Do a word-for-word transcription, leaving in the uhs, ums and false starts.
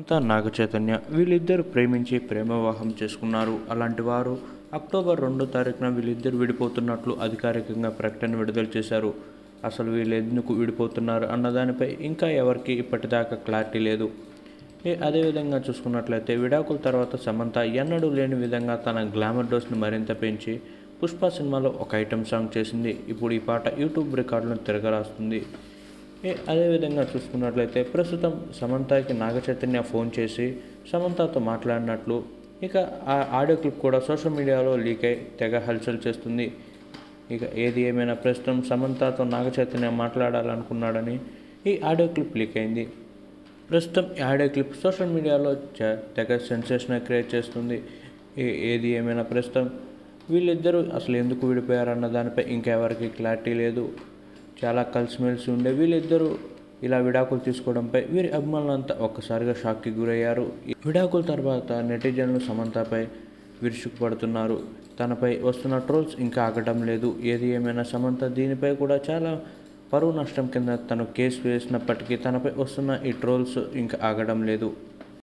సమంత నాగచైతన్య వీళ్ళిద్దరు ప్రేమించి ప్రేమ వివాహం చేసుకున్నారు. అలాంటి వారు అక్టోబర్ రెండో తారీఖున వీళ్ళిద్దరు విడిపోతున్నట్లు అధికారికంగా ప్రకటన విడుదల చేశారు. అసలు వీళ్ళు ఎందుకు విడిపోతున్నారు అన్నదానిపై ఇంకా ఎవరికి ఇప్పటిదాకా క్లారిటీ లేదు. అదేవిధంగా చూసుకున్నట్లయితే విడాకుల తర్వాత సమంత ఎన్నడూ లేని విధంగా తన గ్లామర్ డోస్ని మరింత పెంచి పుష్ప సినిమాలో ఒక ఐటెం సాంగ్ చేసింది. ఇప్పుడు ఈ పాట యూట్యూబ్ రికార్డులను తిరగరాస్తుంది. అదేవిధంగా చూసుకున్నట్లయితే ప్రస్తుతం సమంతకి నాగచైతన్య ఫోన్ చేసి సమంతతో మాట్లాడినట్లు ఇక ఆ ఆడియో క్లిప్ కూడా సోషల్ మీడియాలో లీక్ అయి తెగ హల్చల్ చేస్తుంది. ఇక ఏది ఏమైనా ప్రస్తుతం సమంతతో నాగచైతన్య మాట్లాడాలనుకున్నాడని ఈ ఆడియో క్లిప్ లీక్ అయింది. ప్రస్తుతం ఈ ఆడియో క్లిప్ సోషల్ మీడియాలో తెగ సెన్సేషన్ క్రియేట్ చేస్తుంది. ఏది ఏమైనా ప్రస్తుతం వీళ్ళిద్దరూ అసలు ఎందుకు విడిపోయారన్న దానిపై ఇంకెవరికి క్లారిటీ లేదు. చాలా కలిసిమెలిసి ఉండే వీళ్ళిద్దరూ ఇలా విడాకులు తీసుకోవడంపై వీరి అభిమానులంతా ఒక్కసారిగా షాక్కి గురయ్యారు. విడాకుల తర్వాత నెటిజన్లు సమంతపై విరుచుకుపడుతున్నారు. తనపై వస్తున్న ట్రోల్స్ ఇంకా ఆగడం లేదు. ఏది ఏమైనా సమంత దీనిపై కూడా చాలా పరువు నష్టం కింద తను కేసు వేసినప్పటికీ తనపై వస్తున్న ఈ ట్రోల్స్ ఇంకా ఆగడం లేదు.